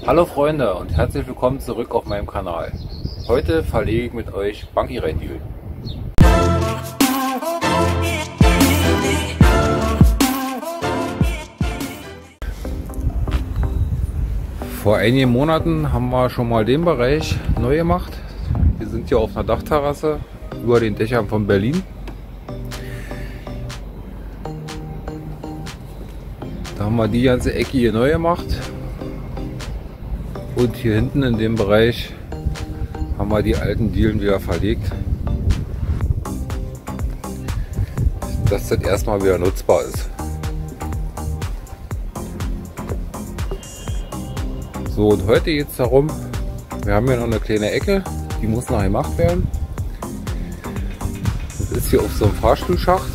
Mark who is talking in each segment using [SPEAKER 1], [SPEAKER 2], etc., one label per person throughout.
[SPEAKER 1] Hallo Freunde und herzlich willkommen zurück auf meinem Kanal. Heute verlege ich mit euch Bankirai-Dielen. Vor einigen Monaten haben wir schon mal den Bereich neu gemacht. Wir sind hier auf einer Dachterrasse über den Dächern von Berlin. Da haben wir die ganze Ecke hier neu gemacht. Und hier hinten in dem Bereich haben wir die alten Dielen wieder verlegt, dass das erstmal wieder nutzbar ist. So, und heute geht es darum, wir haben hier noch eine kleine Ecke, die muss noch gemacht werden. Das ist hier auf so einem Fahrstuhlschacht.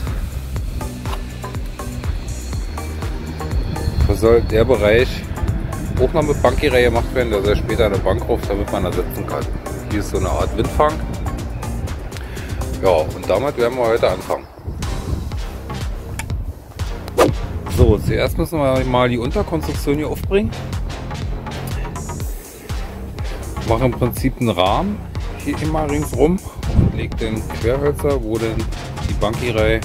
[SPEAKER 1] Da soll der Bereich auch noch mit Bankirai gemacht werden, da soll später eine Bank drauf, damit man da sitzen kann. Hier ist so eine Art Windfang. Ja, und damit werden wir heute anfangen. So, zuerst müssen wir mal die Unterkonstruktion hier aufbringen. Mache im Prinzip einen Rahmen hier immer ringsrum und lege den Querhölzer, wo dann die Bankirai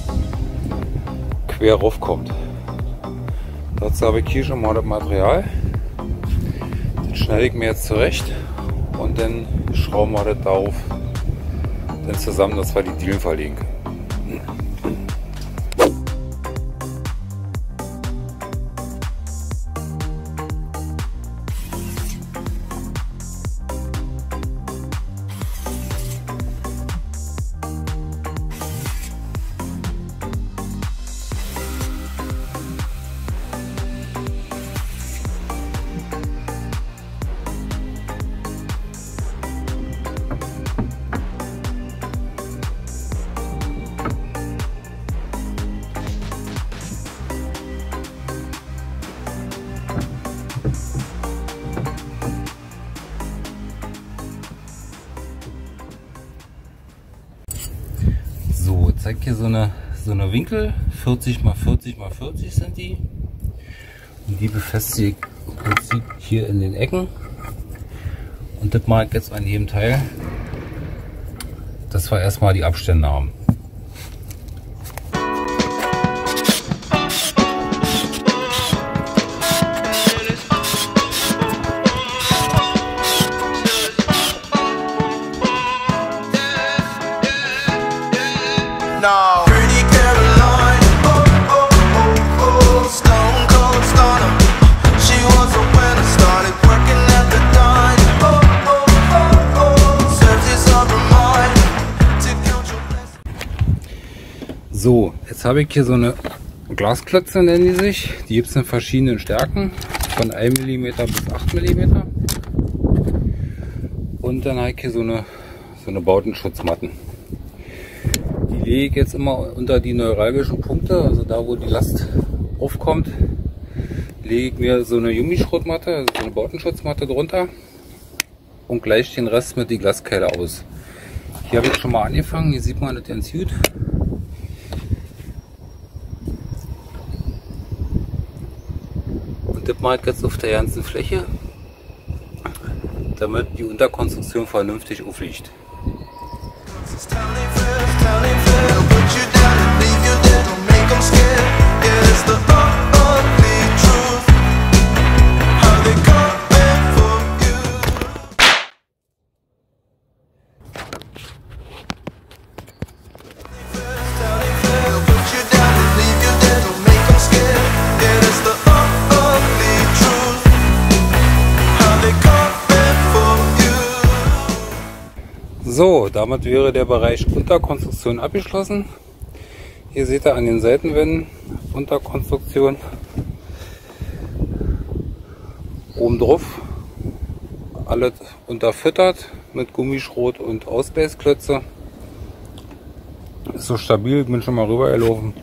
[SPEAKER 1] quer raufkommt. Dazu habe ich hier schon mal das Material. Das schneide ich mir jetzt zurecht und dann schrauben wir das darauf dann zusammen, dass wir die Dielen verlegen können. Ich zeige hier so eine Winkel, 40 x 40 x 40 sind die. Und die befestige ich im Prinzip hier in den Ecken. Und das mache ich jetzt an jedem Teil, dass wir erstmal die Abstände haben.
[SPEAKER 2] No. Pretty Caroline, oh, oh, oh, oh, stone cold stunner. She was a winner, started working at the dime. Oh, oh, oh, oh, serves this up her mind to count your blessings.
[SPEAKER 1] So, jetzt habe ich hier so eine Glasklötze, nennen die sich. Die gibt es in verschiedenen Stärken, von 1 mm bis 8 mm. Und dann habe ich hier so eine Bautenschutzmatten. Die lege ich jetzt immer unter die neuralgischen Punkte, also da wo die Last aufkommt, lege ich mir so eine Gummischrotmatte, also so eine Bautenschutzmatte drunter und gleiche den Rest mit die Glaskeile aus. Hier habe ich schon mal angefangen, hier sieht man das ganz gut. Und das mache ich jetzt auf der ganzen Fläche, damit die Unterkonstruktion vernünftig aufliegt. So, damit wäre der Bereich Unterkonstruktion abgeschlossen. Hier seht ihr an den Seitenwänden Unterkonstruktion. Oben drauf alles unterfüttert mit Gummischrot und Ausgleichsklötze. Ist so stabil, bin schon mal rüber gelaufen.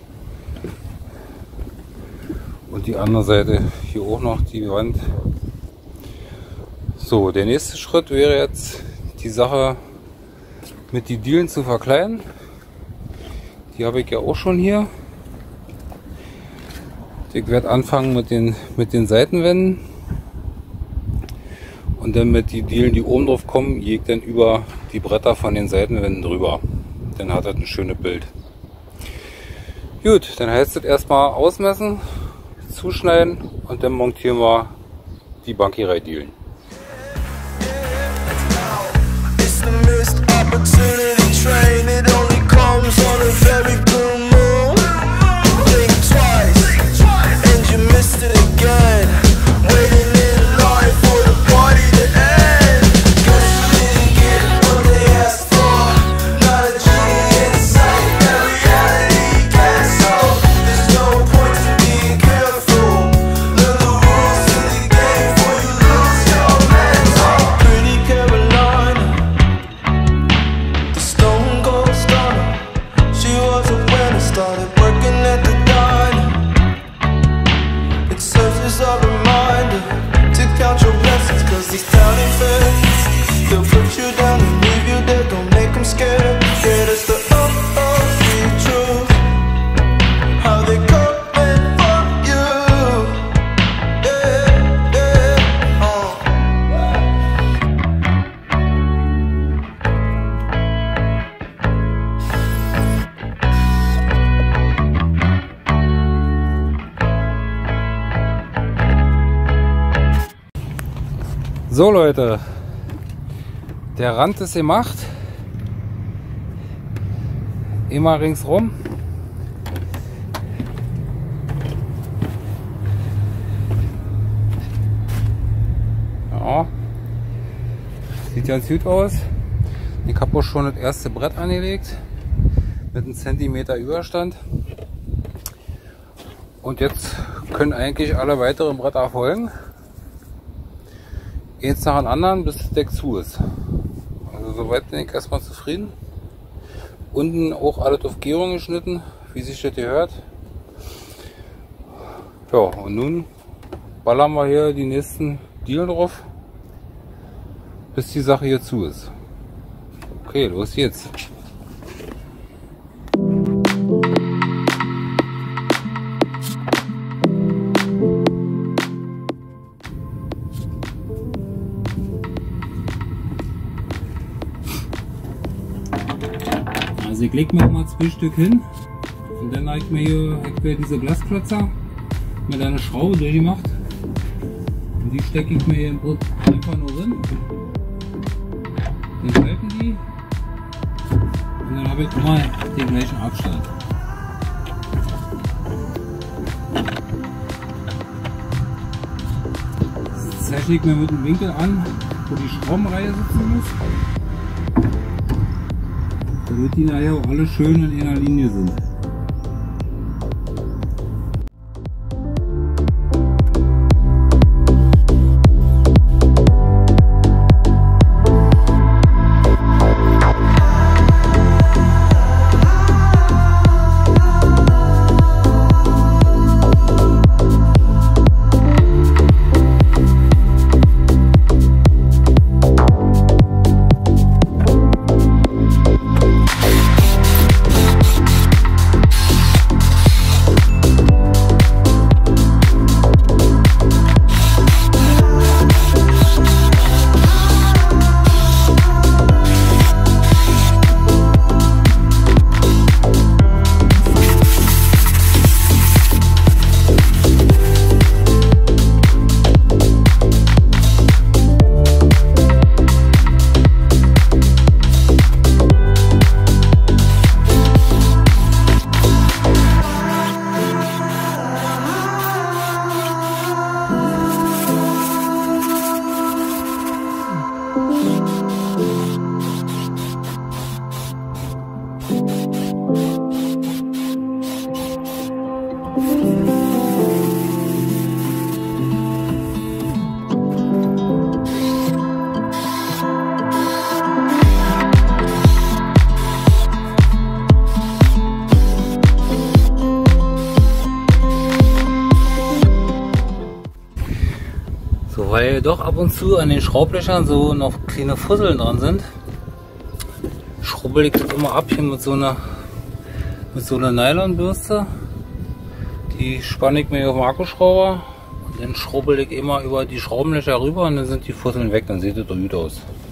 [SPEAKER 1] Und die andere Seite hier auch noch die Wand. So, der nächste Schritt wäre jetzt die Sache mit die Dielen zu verkleinern. Die habe ich ja auch schon hier. Ich werde anfangen mit den Seitenwänden. Und dann mit die Dielen, die oben drauf kommen, gehe ich dann über die Bretter von den Seitenwänden drüber. Dann hat das ein schönes Bild. Gut, dann heißt es erstmal ausmessen, zuschneiden und dann montieren wir die Bankierei-Dielen. So Leute, der Rand ist gemacht, immer ringsrum. Ja, sieht ganz gut aus. Ich habe auch schon das erste Brett angelegt mit einem Zentimeter Überstand. Und jetzt können eigentlich alle weiteren Bretter folgen. Eins nach dem anderen, bis das Deck zu ist. Also soweit bin ich erstmal zufrieden. Unten auch alles auf Gärung geschnitten, wie sich das gehört. Ja, und nun ballern wir hier die nächsten Dielen drauf, bis die Sache hier zu ist. Okay, los geht's. Also ich lege mir mal 2 Stück hin und dann habe ich mir hier diese Glasklötzer mit einer Schraube durchgemacht und die stecke ich mir hier im Brett einfach nur drin. Dann halten die und dann habe ich immer den gleichen Abstand. Das zeichne ich mir mit dem Winkel an, wo die Schraubenreihe sitzen muss, damit die nachher auch alle schön in einer Linie sind. Weil doch ab und zu an den Schraublöchern so noch kleine Fusseln dran sind, schrubbel ich das immer ab hier mit so einer Nylonbürste. Die spanne ich mir auf den Akkuschrauber und Dann schrubbel ich immer über die Schraubenlöcher rüber und dann sind die Fusseln weg, dann sieht es doch gut aus.